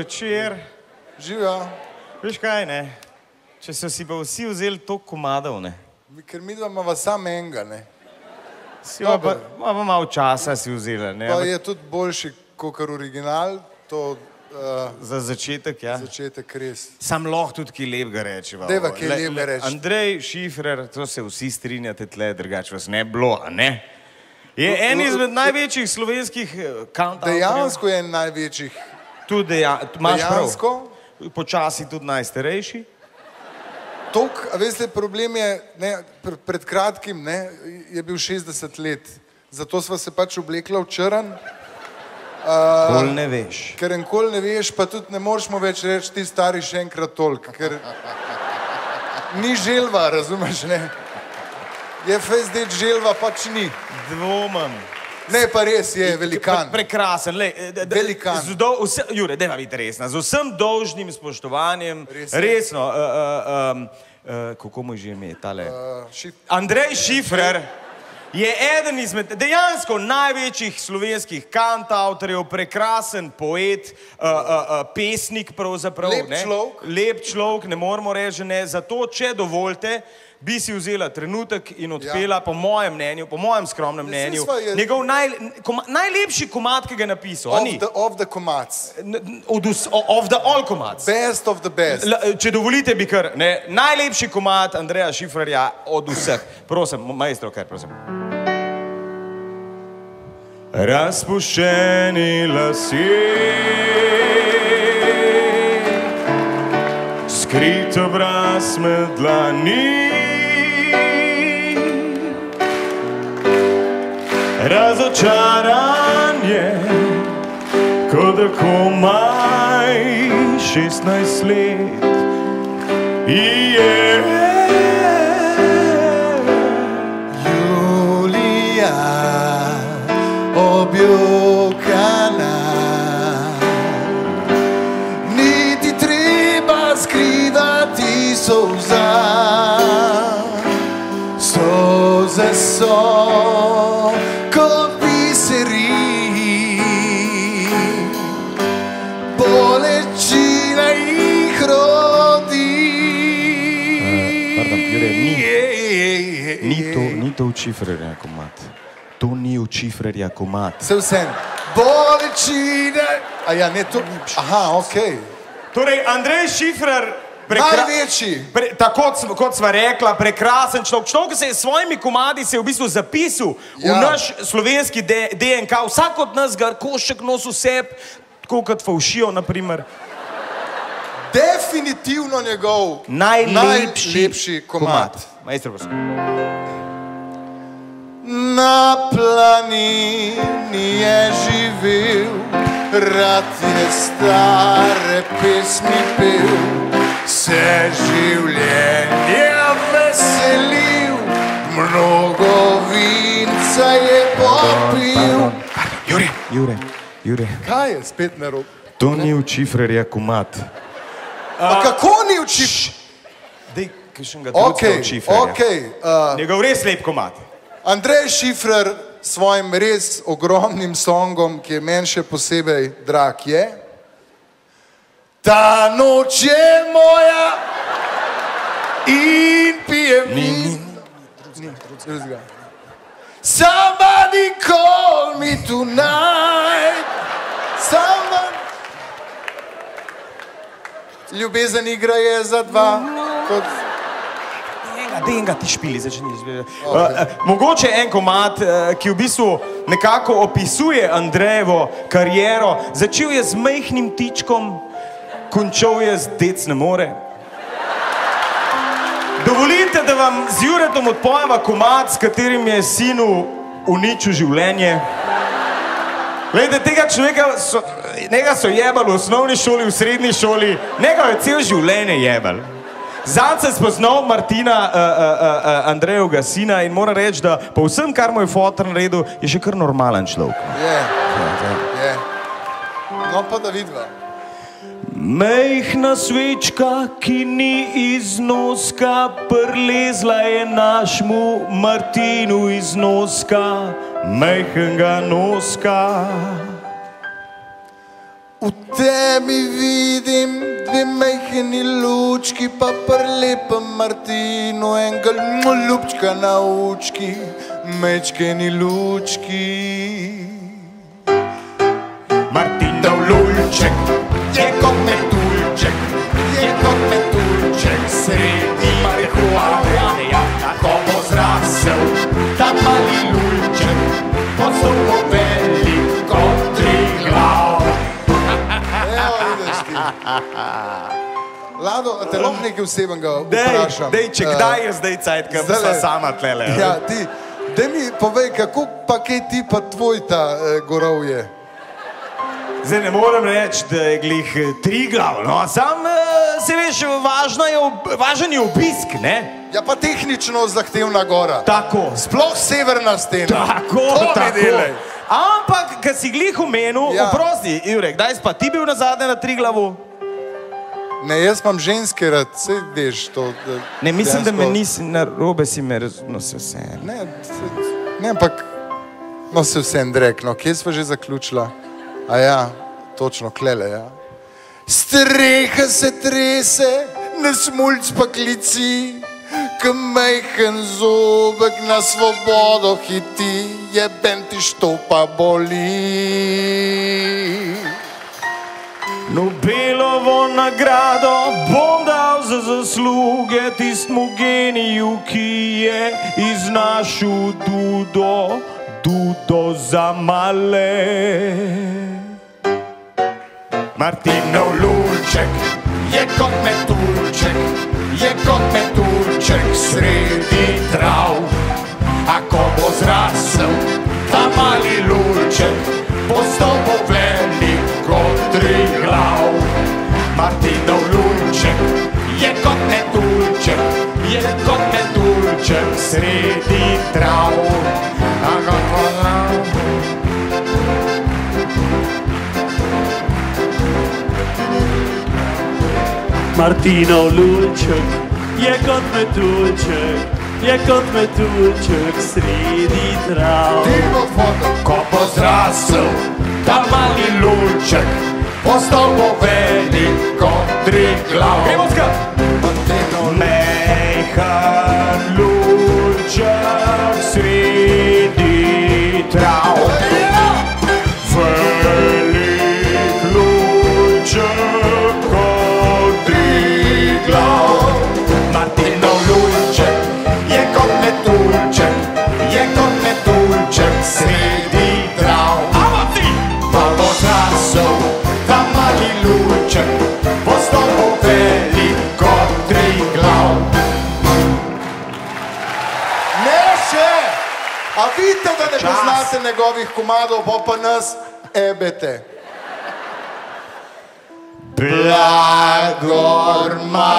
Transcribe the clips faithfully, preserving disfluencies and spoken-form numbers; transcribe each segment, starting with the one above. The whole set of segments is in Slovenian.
večer. Živijo. Veš kaj, ne? Če so si pa vsi vzeli toliko komadov, ne? Ker mi dva imamo samo enega, ne? Si pa, pa, pa malo časa si vzela, ne? Pa je tudi boljši kakor original, to... Uh, za začetek, ja. Začetek res. Sam lahko tudi kaj lepega reči. Dejva kaj lepega reči. Andrej Šifrer, to se vsi strinjate tle, drugače vas ne bilo, a ne? Je en izmed največjih slovenskih kantautorjev. Dejansko je en največjih. Tudi imaš prav. Dejansko. Počasi tudi najstarejši. Tok, a veste, problem je, ne, pred kratkim, ne, je bil šestdeset let. Zato sva se pač oblekla v črn. Uh, kol ne veš. Ker en kol ne veš, pa tudi ne moreš mu več reči, ti stari še enkrat toliko, ker ni želva, razumeš, ne? Je fejzdeti želva, pač ni. Dvomam. Ne, pa res je velikan. Pre, prekrasen, lej. Velikan. Do, vse, Jure, dajva biti resna, z vsem dolžnim spoštovanjem, res resno, uh, uh, um, uh, kako mu že ime, tale? Uh, šif... Andrej Šifrer je eden izmed dejansko največjih slovenskih kantautorjev, prekrasen poet, uh, uh, uh, pesnik pravzaprav. Lep človek. Lep človek, ne moramo reči, ne. Zato, če dovolite, bi si vzela trenutek in odpela, ja. po mojem mnenju, po mojem skromnem mnenju, je... njegov naj, koma, najlepši komad, ki ga je napisal. Of the, of the komads. Od us, of the all komads. Best of the best. L, če dovolite, bi kar, ne, najlepši komad Andreja Šifrerja od vseh. Prosim, maestro, kar prosim. Razpuščeni lasje, skrit obraz med dlani, razočaranje, kot da komaj šestnajst let je. Julija objokana, niti treba skrivati solza, solze so kot biseri, bolečina jih rodi. Pardon, Jure, ni, ni to, ni to v Šifrerja komad. To ni v Šifrerja komad. Se vsem. Bolečine. A ja, ne to. Aha, okej. Torej, Andrej Šifrer, največji. Pre, tako kot sva rekla, prekrasen človek. Človek, ki se je s svojimi komadi se je v bistvu zapisal ja. v naš slovenski D N K. Vsak od nas ga košček nosi vseb, tako kot Faušijo, naprimer. Definitivno njegov najlepši, najlepši komad. komad. Majstro, prosim. Na planini je živel, rad je stare pesmi pel, se življenje veselil, mnogo vinca je popil. Jure, Jure, Jure. Kaj je spet narobe? To ni v Šifrerja komad. Pa kako ni v Šifrerja? Dej, kakšen ga drugega v Šifrerja. Okej, okej. Njegov res lep komad. Andrej Šifrer s svojim res ogromnim songom, ki je meni še posebej drag, je Ta noč je moja in pijem vin. Somebody call me tonight. Somebody... Ljubezen igra je za dva, kot... Denga ti špili, začni. Okay. Uh, mogoče en komad, uh, ki v bistvu nekako opisuje Andrejevo kariero. Začel je z majhnim tičkom, končal je z Dec ne more. Dovolite, da vam z Juretom odpojeva komad, s katerim je sinu uničil življenje. Glejte, tega človeka so, njega so jebali v osnovni šoli, v srednji šoli, njega je cel življenje jebali. Zanj sem spoznal Martina uh, uh, uh, Andrejevega sina in moram reči, da po vsem, kar mu je fotor naredil, je še kar normalen človek. Je, je. No pa da vidva. Mejhna svečka, ki ni iz noska, prlezla je našmu Martinu iz noska, mejhnega noska. V temi vidim dve majhni lučki, pa pri lepem Martinu enega ljubčka na učki, mečkeni lučki. Martinov lulček je kot metulček, je kot metulček sredi marihuane. Ko bo zrasel ta mali lulček, postal bo velik kot Triglav. Evo, vidiš ti. Lado, a te lahko nekaj vsebenega vprašam? Dej, če kdaj je zdaj cajt, kaj bo sta sama tlele. Ja, ti, daj mi povej, kako pa kaj ti pa tvoj ta gorov je? Zdaj ne moram reči, da je glih Triglav, no, sam se veš, važen je obisk, ne? Ja, pa tehnično zahtevna gora. Tako. Sploh severna stena. Tako, tako. Ampak, kad si glih omenil, oprosti, Jurek, kdaj si pa ti bil nazadnje na Triglavu? Ne, jaz imam ženske rad, vse veš to. Ne, mislim, da me nisi, narobe si me, no se vse. Ne, ne, ampak, no se vse drek, no, kje sva že zaključila? A ja, točno, klele, ja. Streha se trese, na smulc pa klici, k majhen zobek na svobodo hiti, jeben ti što pa boli. Nobelovo nagrado bom dal za zasluge tistmu geniju, ki je iznašel Dudo, Dudo za male. Martinov lulček je kot metulček, je kot metulček sredi trav. A ko bo zrasel ta mali lulček, postal bo velik kot Triglav. Martinov lulček je kot metulček, je kot metulček sredi trav. A ko bo Martinov lulček je kot metulček, je kot metulček sredi trav. Ko bo zrasel ta mali lulček, postal bo velik kot Triglav. Gremo skat! Mejhan lulček sredi trav. Velik lulček kot Triglav. Martinov lulček je kot metulček, je kot metulček sredi trav. Pa bo zrasel ta mali lulček, postal bo velik kot Triglav. Ne še! A vidite, da ne poznate njegovih komadov, pa pa nas ebete. Blagor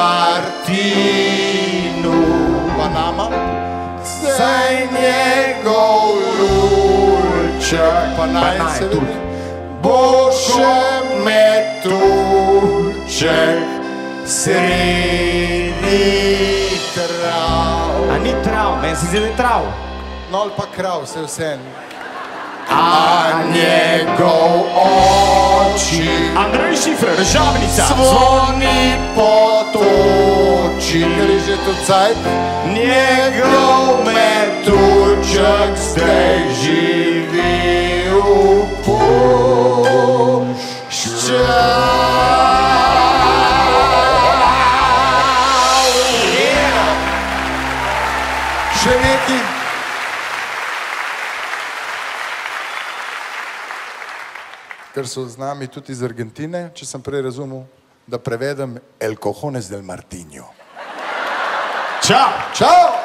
Martinu, Pa nama? saj njegov lulček, Pa naj se vidi. bo še metulček sredi trav. A ni trav, meni se zdi, da je trav. No ali pa krav, vse vse. A njegov oči Andrej Šifrer, Žabnica Zvoni potoči. Ker je že to cajt? Njegov metulček zdaj živi v puščavi. Še neki. Ker so z nami tudi iz Argentine, če sem prej razumel, da prevedem El cojones del Martinho. Čau! Čau!